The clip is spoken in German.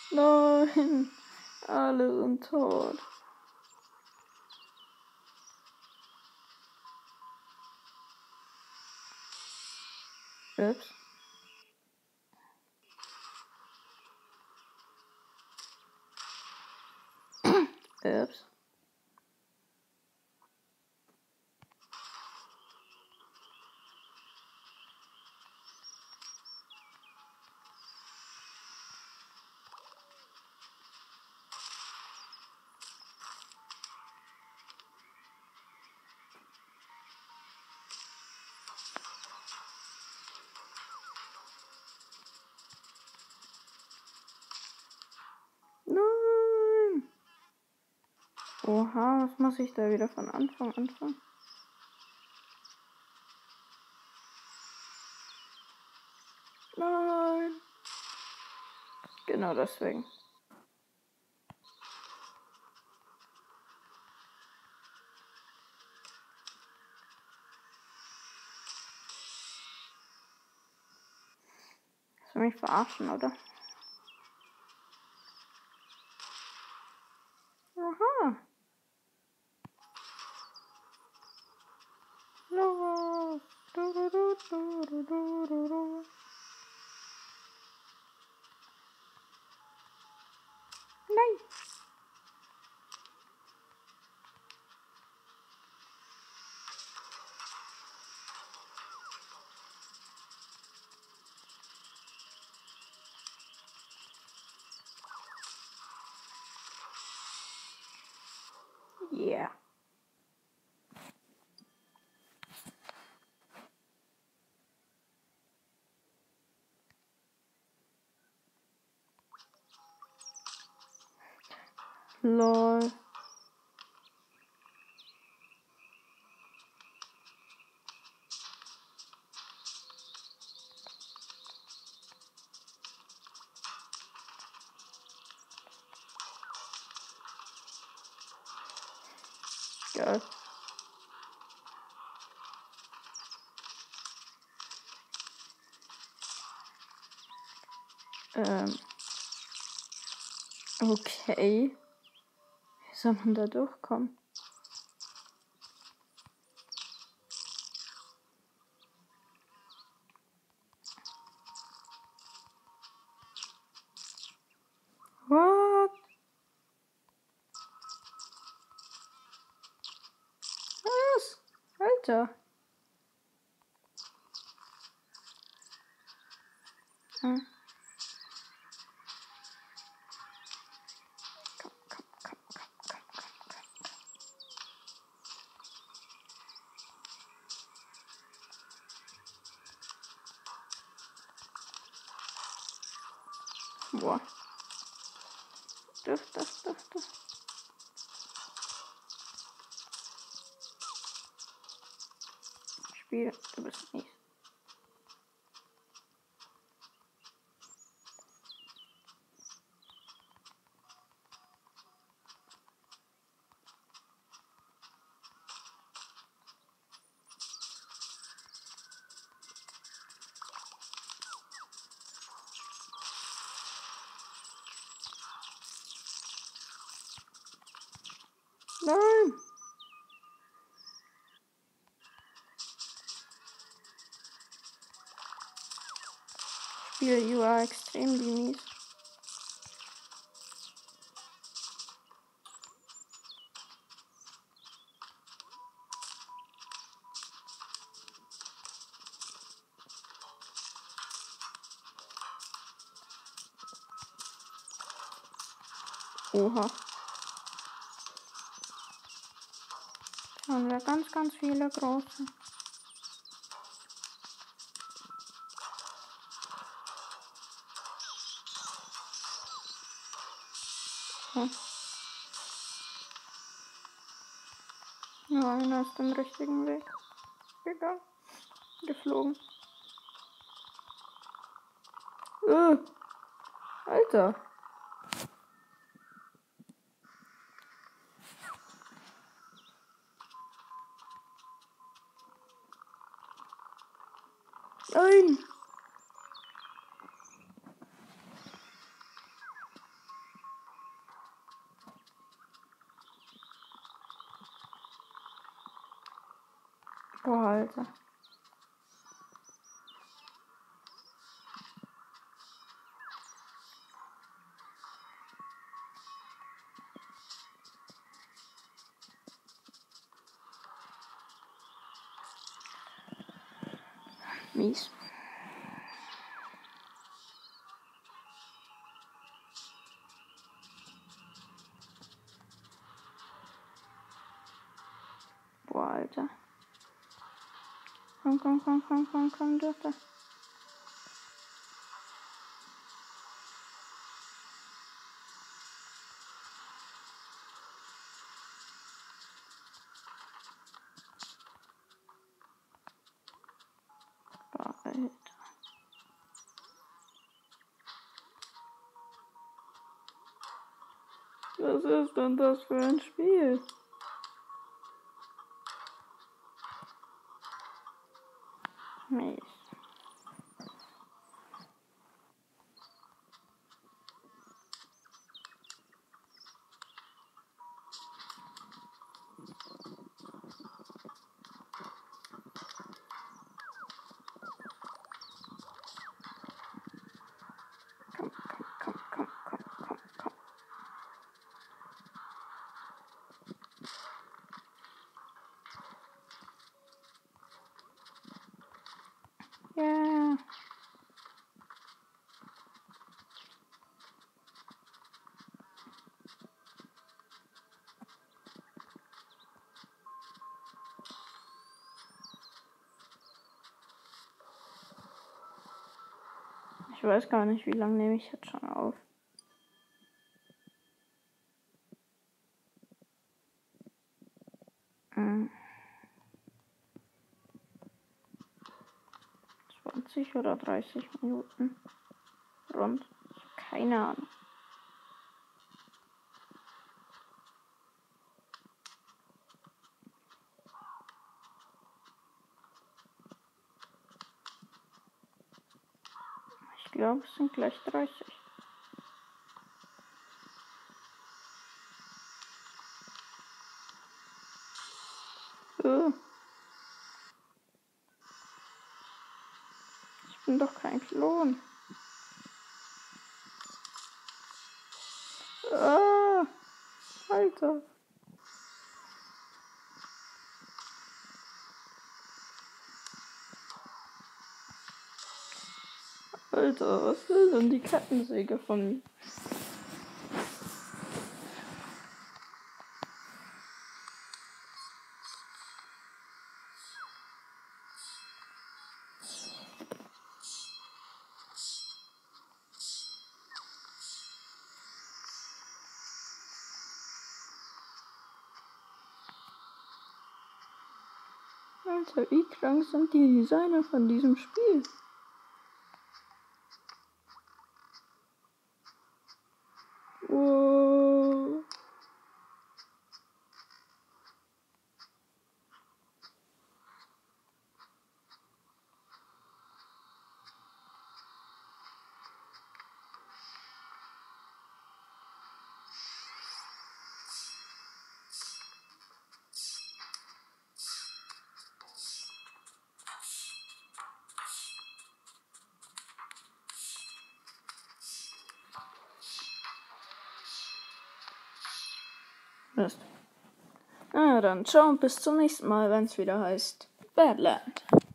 Nein, alle sind tot. Ups. Ups. Nein. Oha, was muss ich da wieder von Anfang anfangen? Nein. Genau deswegen. Das will mich verarschen, oder? Aha. Los. Du, du, du, du, du, du, du, du. Nein. Yeah. Lol. Geil. Okay. Wie soll man da durchkommen? What? Was? Alter. Hm. Boah. Das. Spiel, du bist nicht. Nein! Spiel UI extrem mies. Oha. Da haben wir ganz viele große. Hm. Ja, einer ist den richtigen Weg gegangen. Geflogen. Alter. Nein. Boah, Alter. Mies. Boah, Alter. Komm, Doktor. Boah, Alter. Was ist denn das für ein Spiel? Mies. Komm. Ja. Ich weiß gar nicht, wie lange nehme ich jetzt schon auf. Hm. 20 oder 30 Minuten. Rund. Keine Ahnung. Ich glaube, es sind gleich 30. Ich bin doch kein Klon. Alter. Alter, was will denn die Kettensäge von mir? Alter, wie krank sind die Designer von diesem Spiel? Wow. Mist. Na dann, ciao und bis zum nächsten Mal, wenn es wieder heißt Badland.